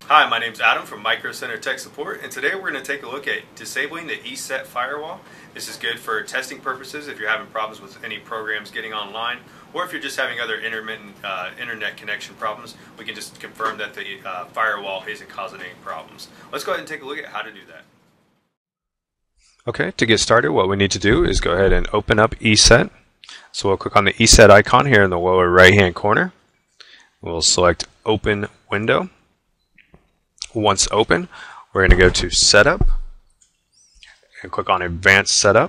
Hi, my name is Adam from Micro Center Tech Support, and today we're going to take a look at disabling the ESET firewall. This is good for testing purposes if you're having problems with any programs getting online, or if you're just having other intermittent internet connection problems. We can just confirm that the firewall isn't causing any problems. Let's go ahead and take a look at how to do that. Okay, to get started, what we need to do is go ahead and open up ESET. So we'll click on the ESET icon here in the lower right-hand corner. We'll select Open Window. Once open, we're going to go to Setup and click on Advanced Setup.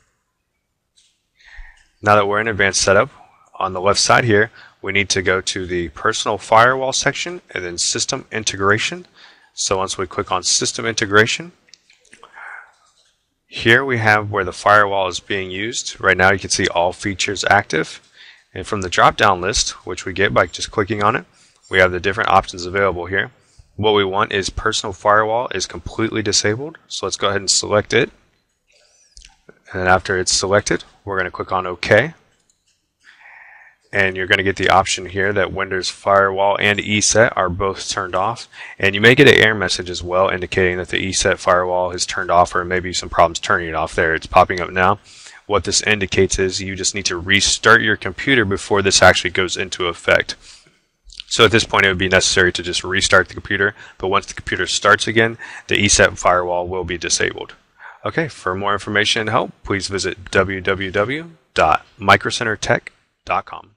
Now that we're in Advanced Setup, on the left side here, we need to go to the Personal Firewall section and then System Integration. So once we click on System Integration, here we have where the firewall is being used. Right now you can see all features active. And from the drop-down list, which we get by just clicking on it, we have the different options available here. What we want is Personal Firewall is completely disabled. So let's go ahead and select it. And after it's selected, we're going to click on OK. And you're going to get the option here that Windows Firewall and ESET are both turned off. And you may get an error message as well indicating that the ESET firewall is turned off, or maybe some problems turning it off there. It's popping up now. What this indicates is you just need to restart your computer before this actually goes into effect. So at this point it would be necessary to just restart the computer, but once the computer starts again, the ESET firewall will be disabled. Okay, for more information and help, please visit www.microcentertech.com.